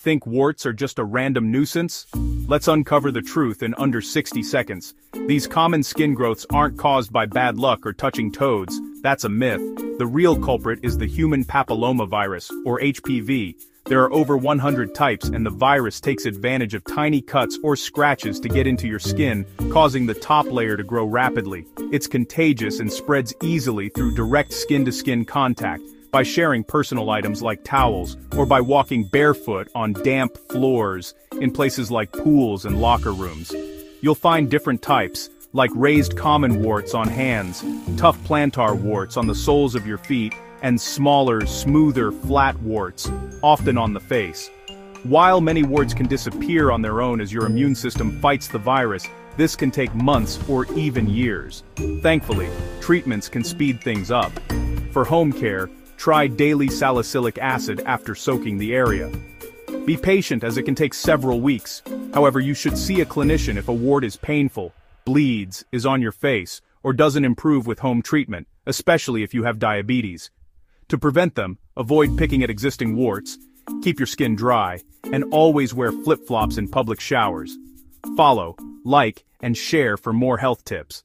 Think warts are just a random nuisance? Let's uncover the truth in under 60 seconds. These common skin growths aren't caused by bad luck or touching toads. That's a myth. The real culprit is the human papillomavirus, or HPV. There are over 100 types, and the virus takes advantage of tiny cuts or scratches to get into your skin, causing the top layer to grow rapidly. It's contagious and spreads easily through direct skin-to-skin contact, by sharing personal items like towels, or by walking barefoot on damp floors in places like pools and locker rooms. You'll find different types, like raised common warts on hands, tough plantar warts on the soles of your feet, and smaller, smoother, flat warts, often on the face. While many warts can disappear on their own as your immune system fights the virus, this can take months or even years. Thankfully, treatments can speed things up. For home care, try daily salicylic acid after soaking the area. Be patient as it can take several weeks. However, you should see a clinician if a wart is painful, bleeds, is on your face, or doesn't improve with home treatment, especially if you have diabetes. To prevent them, avoid picking at existing warts, keep your skin dry, and always wear flip-flops in public showers. Follow, like, and share for more health tips.